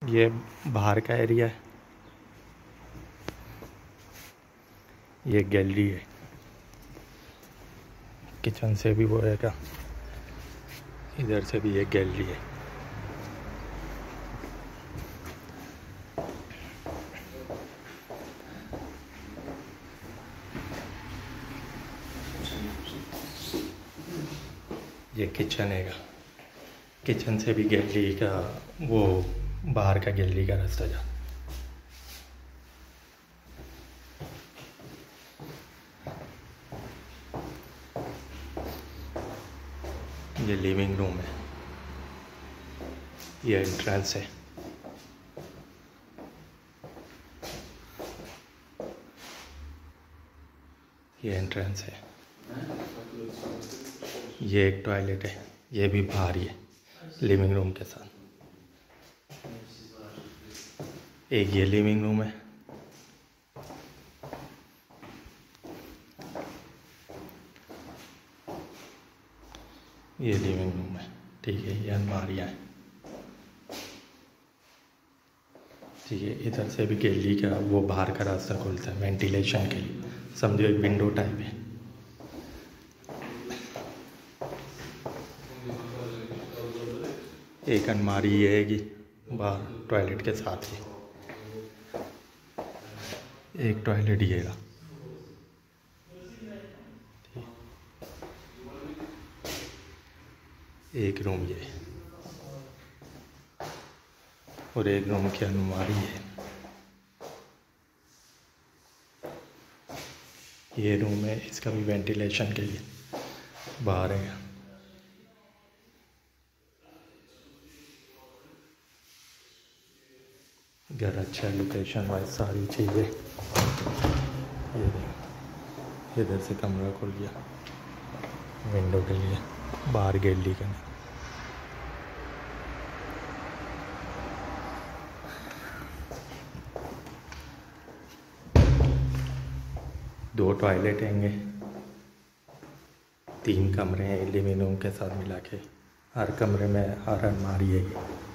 ये बाहर का एरिया है, ये गैलरी है। किचन से भी वो रहेगा, इधर से भी एक गैलरी है। ये किचन है, किचन से भी गैलरी का वो बाहर का गैलरी का रास्ता जा। ये लिविंग रूम है, ये एंट्रेंस है। ये एंट्रेंस है। ये एक टॉयलेट है, ये भी बाहर ही है लिविंग रूम के साथ। एक ये लिविंग रूम है, ये लिविंग रूम है। ठीक है, ये अलमारियाँ हैं। ठीक है, इधर से भी गैलरी का वो बाहर का रास्ता खुलता है वेंटिलेशन के लिए, समझो एक विंडो टाइप है। एक अलमारी ये है कि बाहर टॉयलेट के साथ ही एक टॉयलेट ये है। एक रूम ये और एक रूम की अलमारी है। ये रूम है, इसका भी वेंटिलेशन के लिए बाहर है। घर अच्छा, लोकेशन वाइज सारी चीज़ें। ये देखो, इधर से कमरा खुल गया विंडो के लिए, बाहर गैलरी का। दो टॉयलेट हैंगे, 3 कमरे हैं लिविंग रूम के साथ मिला के। हर कमरे में हर अलमारी है।